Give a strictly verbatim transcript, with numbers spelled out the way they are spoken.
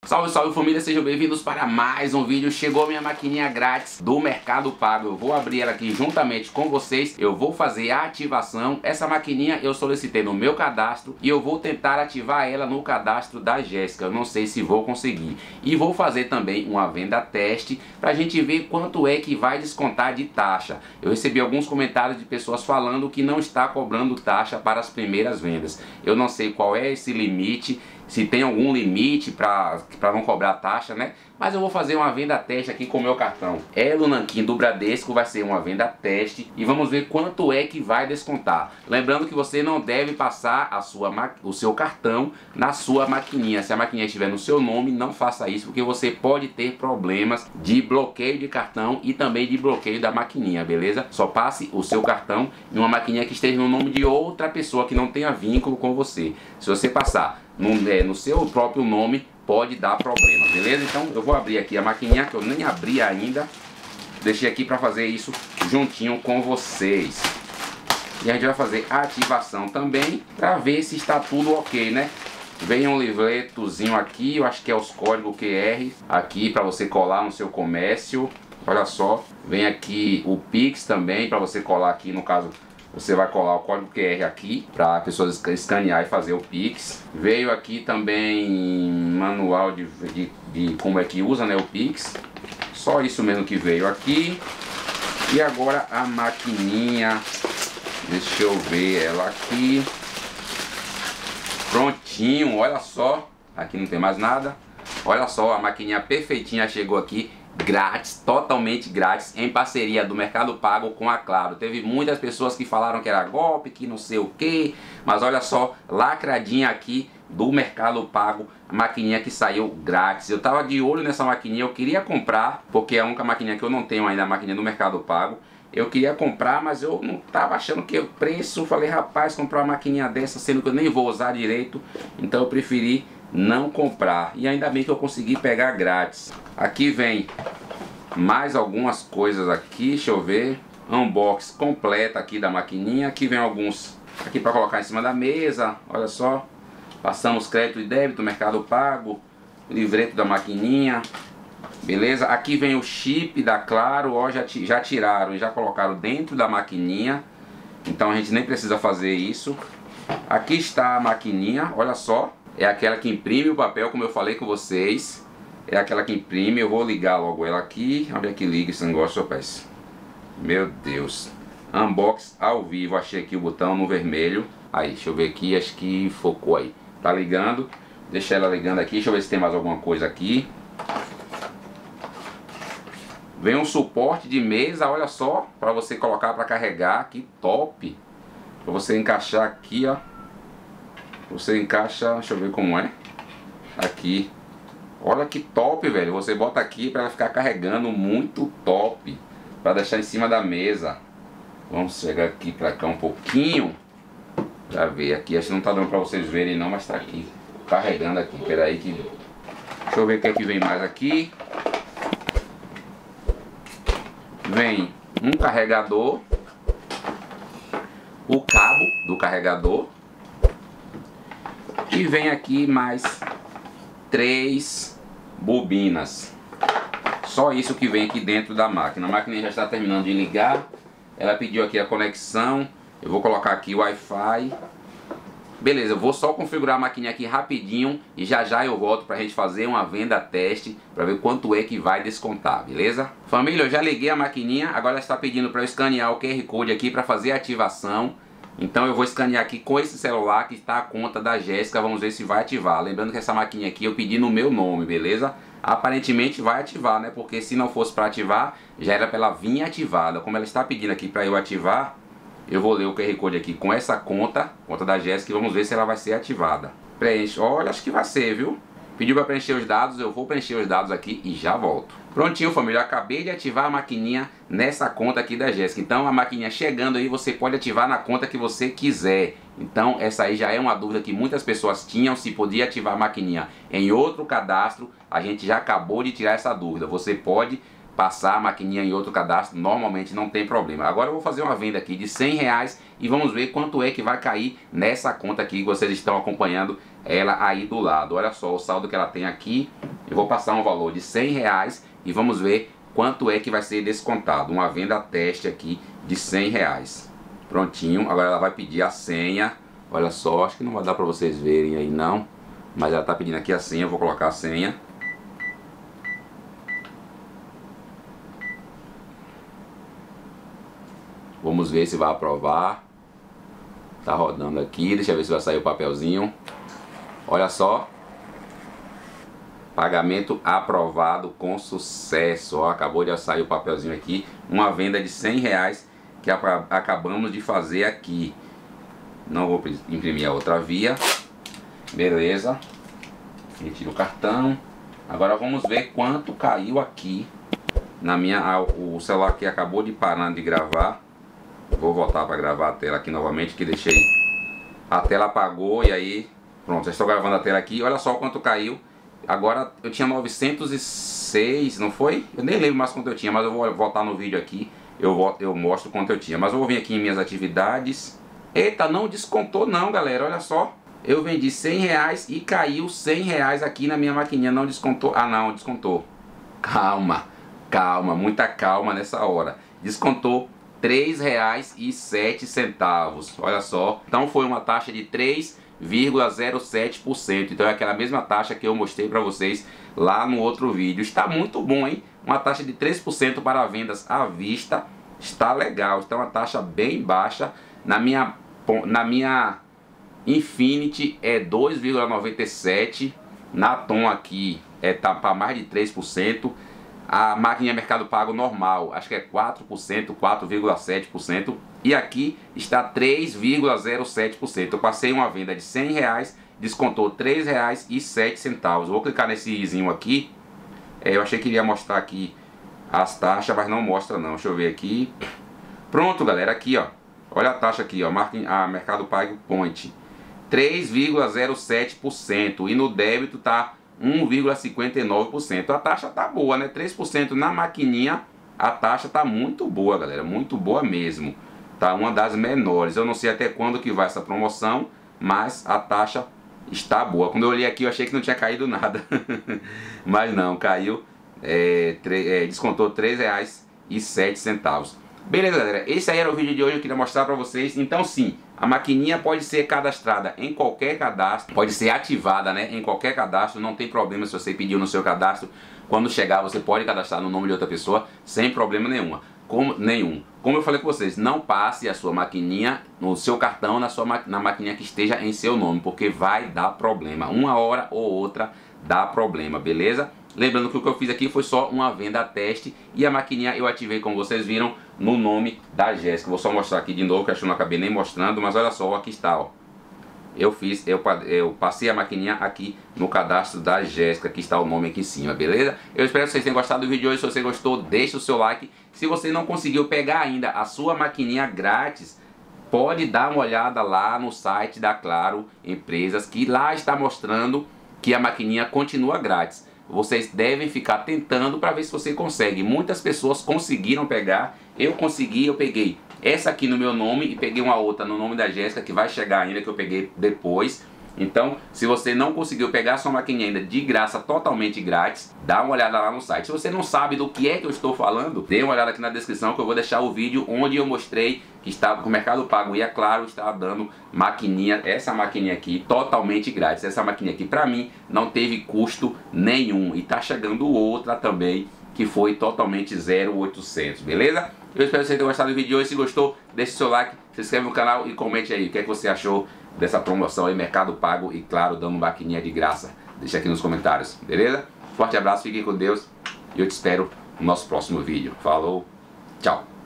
Salve, salve família, sejam bem-vindos para mais um vídeo. Chegou a minha maquininha grátis do Mercado Pago. Eu vou abrir ela aqui juntamente com vocês. Eu vou fazer a ativação. Essa maquininha eu solicitei no meu cadastro e eu vou tentar ativar ela no cadastro da Jéssica. Eu não sei se vou conseguir. E vou fazer também uma venda teste para a gente ver quanto é que vai descontar de taxa. Eu recebi alguns comentários de pessoas falando que não está cobrando taxa para as primeiras vendas. Eu não sei qual é esse limite, se tem algum limite para para não cobrar taxa, né? Mas eu vou fazer uma venda teste aqui com o meu cartão Elo Nanquim do Bradesco. Vai ser uma venda teste e vamos ver quanto é que vai descontar. Lembrando que você não deve passar a sua, o seu cartão na sua maquininha. Se a maquininha estiver no seu nome, não faça isso, porque você pode ter problemas de bloqueio de cartão e também de bloqueio da maquininha, beleza? Só passe o seu cartão em uma maquininha que esteja no nome de outra pessoa que não tenha vínculo com você. Se você passar no, é, no seu próprio nome, pode dar problema, beleza? Então eu vou abrir aqui a maquininha, que eu nem abri ainda. Deixei aqui para fazer isso juntinho com vocês. E a gente vai fazer a ativação também, para ver se está tudo ok, né? Vem um livretozinho aqui, eu acho que é os códigos Q R, aqui para você colar no seu comércio. Olha só, vem aqui o Pix também, para você colar aqui, no caso... Você vai colar o código Q R aqui para pessoas escanear e fazer o Pix. Veio aqui também manual de, de, de como é que usa, né, o Pix. Só isso mesmo que veio aqui. E agora a maquininha. Deixa eu ver ela aqui. Prontinho, olha só. Aqui não tem mais nada. Olha só, a maquininha perfeitinha chegou aqui. Grátis, totalmente grátis, em parceria do Mercado Pago com a Claro. Teve muitas pessoas que falaram que era golpe, que não sei o que, mas olha só, lacradinha aqui do Mercado Pago, a maquininha que saiu grátis. Eu tava de olho nessa maquininha, eu queria comprar, porque é a única maquininha que eu não tenho ainda, a maquininha do Mercado Pago. Eu queria comprar, mas eu não tava achando que o preço, falei, rapaz, comprar uma maquininha dessa, sendo que eu nem vou usar direito, então eu preferi não comprar. E ainda bem que eu consegui pegar grátis. Aqui vem mais algumas coisas aqui, deixa eu ver. Unbox completa aqui da maquininha. Aqui vem alguns aqui para colocar em cima da mesa. Olha só, passamos crédito e débito, Mercado Pago, livreto da maquininha, beleza? Aqui vem o chip da Claro, ó, já, já tiraram e já colocaram dentro da maquininha, então a gente nem precisa fazer isso. Aqui está a maquininha, olha só. É aquela que imprime o papel, como eu falei com vocês. É aquela que imprime. Eu vou ligar logo ela aqui. Onde é que liga esse negócio, rapaz? Meu Deus. Unbox ao vivo. Achei aqui o botão no vermelho. Aí, deixa eu ver aqui. Acho que focou aí. Tá ligando. Deixa ela ligando aqui. Deixa eu ver se tem mais alguma coisa aqui. Vem um suporte de mesa, olha só. Para você colocar para carregar. Que top. Para você encaixar aqui, ó. Você encaixa, deixa eu ver como é. Aqui. Olha que top, velho. Você bota aqui para ela ficar carregando, muito top. Para deixar em cima da mesa. Vamos chegar aqui para cá um pouquinho. Pra ver aqui. Acho que não tá dando para vocês verem não, mas tá aqui. Carregando aqui. Pera aí que... Deixa eu ver o que é que vem mais aqui. Vem um carregador. O cabo do carregador. E vem aqui mais três bobinas. Só isso que vem aqui dentro da máquina. A máquina já está terminando de ligar. Ela pediu aqui a conexão. Eu vou colocar aqui o Wi-Fi. Beleza, eu vou só configurar a maquininha aqui rapidinho. E já já eu volto para a gente fazer uma venda teste. Para ver quanto é que vai descontar, beleza? Família, eu já liguei a maquininha. Agora ela está pedindo para eu escanear o Q R Code aqui para fazer a ativação. Então eu vou escanear aqui com esse celular que está a conta da Jéssica. Vamos ver se vai ativar. Lembrando que essa maquininha aqui eu pedi no meu nome, beleza? Aparentemente vai ativar, né? Porque se não fosse para ativar, já era para ela vir ativada. Como ela está pedindo aqui para eu ativar, eu vou ler o Q R Code aqui com essa conta, conta da Jéssica, e vamos ver se ela vai ser ativada. Preenche. Olha, acho que vai ser, viu? Pediu para preencher os dados, eu vou preencher os dados aqui e já volto. Prontinho, família, eu acabei de ativar a maquininha nessa conta aqui da Jéssica. Então a maquininha chegando aí, você pode ativar na conta que você quiser. Então essa aí já é uma dúvida que muitas pessoas tinham, se podia ativar a maquininha em outro cadastro. A gente já acabou de tirar essa dúvida. Você pode passar a maquininha em outro cadastro, normalmente não tem problema. Agora eu vou fazer uma venda aqui de cem reais e vamos ver quanto é que vai cair nessa conta aqui que vocês estão acompanhando ela aí do lado. Olha só o saldo que ela tem aqui. Eu vou passar um valor de cem reais e vamos ver quanto é que vai ser descontado. Uma venda teste aqui de cem reais. Prontinho, agora ela vai pedir a senha. Olha só, acho que não vai dar para vocês verem aí não, mas ela tá pedindo aqui a senha, eu vou colocar a senha. Vamos ver se vai aprovar. Tá rodando aqui, deixa eu ver se vai sair o papelzinho. Olha só. Pagamento aprovado com sucesso. Ó, acabou de sair o papelzinho aqui. Uma venda de cem reais que acabamos de fazer aqui. Não vou imprimir a outra via. Beleza. Retiro o cartão. Agora vamos ver quanto caiu aqui na minha... O celular que acabou de parar de gravar. Vou voltar para gravar a tela aqui novamente, que deixei... A tela apagou e aí... Pronto, já estou gravando a tela aqui. Olha só quanto caiu. Agora eu tinha novecentos e seis, não foi? Eu nem lembro mais quanto eu tinha, mas eu vou voltar no vídeo aqui. Eu, volto, eu mostro quanto eu tinha. Mas eu vou vir aqui em minhas atividades. Eita, não descontou não, galera. Olha só. Eu vendi cem reais e caiu cem reais aqui na minha maquininha. Não descontou. Ah, não, descontou. Calma, calma, muita calma nessa hora. Descontou três reais e sete centavos. Olha só. Então foi uma taxa de três vírgula zero sete por cento. Então é aquela mesma taxa que eu mostrei para vocês lá no outro vídeo. Está muito bom, hein? Uma taxa de três por cento para vendas à vista. Está legal. Está uma taxa bem baixa. Na minha, na minha Infinity é dois vírgula noventa e sete. Na Tom aqui é tá para mais de três por cento. A máquina Mercado Pago normal, acho que é quatro por cento, quatro vírgula sete por cento. E aqui está três vírgula zero sete por cento. Eu passei uma venda de cem reais, descontou três reais e sete centavos. Vou clicar nesse izinho aqui. É, eu achei que iria mostrar aqui as taxas, mas não mostra não. Deixa eu ver aqui. Pronto, galera, aqui ó. Olha a taxa aqui, ó, a Mercado Pago Point. três vírgula zero sete por cento. E no débito tá um vírgula cinquenta e nove por cento. A taxa tá boa, né? três por cento na maquininha. A taxa tá muito boa, galera. Muito boa mesmo. Tá uma das menores. Eu não sei até quando que vai essa promoção, mas a taxa está boa. Quando eu olhei aqui eu achei que não tinha caído nada. Mas não, caiu. É, é, descontou três reais e sete centavos. Beleza, galera, esse aí era o vídeo de hoje, eu queria mostrar pra vocês. Então sim, a maquininha pode ser cadastrada em qualquer cadastro, pode ser ativada, né, em qualquer cadastro. Não tem problema se você pediu no seu cadastro. Quando chegar você pode cadastrar no nome de outra pessoa sem problema nenhuma. Como, nenhum. Como eu falei com vocês, não passe a sua maquininha no seu cartão na, sua ma na maquininha que esteja em seu nome, porque vai dar problema. Uma hora ou outra dá problema, beleza? Lembrando que o que eu fiz aqui foi só uma venda a teste e a maquininha eu ativei, como vocês viram, no nome da Jéssica. Vou só mostrar aqui de novo, que acho que eu não acabei nem mostrando, mas olha só, aqui está, ó. Eu fiz, eu, eu passei a maquininha aqui no cadastro da Jéssica, que está o nome aqui em cima, beleza? Eu espero que vocês tenham gostado do vídeo de hoje. Se você gostou, deixa o seu like. Se você não conseguiu pegar ainda a sua maquininha grátis, pode dar uma olhada lá no site da Claro Empresas, que lá está mostrando que a maquininha continua grátis. Vocês devem ficar tentando para ver se você consegue. Muitas pessoas conseguiram pegar. Eu consegui, eu peguei essa aqui no meu nome e peguei uma outra no nome da Jéssica, que vai chegar ainda, que eu peguei depois. Então, se você não conseguiu pegar a sua maquininha ainda de graça, totalmente grátis, dá uma olhada lá no site. Se você não sabe do que é que eu estou falando, dê uma olhada aqui na descrição, que eu vou deixar o vídeo onde eu mostrei que estava com o Mercado Pago e, é claro, estava dando maquininha, essa maquininha aqui, totalmente grátis. Essa maquininha aqui, pra mim, não teve custo nenhum. E tá chegando outra também, que foi totalmente zero oitocentos, beleza? Eu espero que vocês tenham gostado do vídeo de hoje. Se gostou, deixe seu like, se inscreve no canal e comente aí o que é que você achou dessa promoção aí, Mercado Pago e, claro, dando maquininha de graça. Deixa aqui nos comentários, beleza? Forte abraço, fiquem com Deus e eu te espero no nosso próximo vídeo. Falou, tchau!